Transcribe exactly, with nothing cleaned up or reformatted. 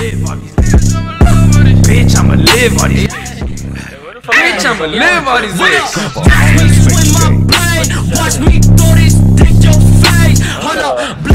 live on these bitch, I'ma live on these bitch, I'ma live on these bitch. Watch me throw this, take your face. Hold up.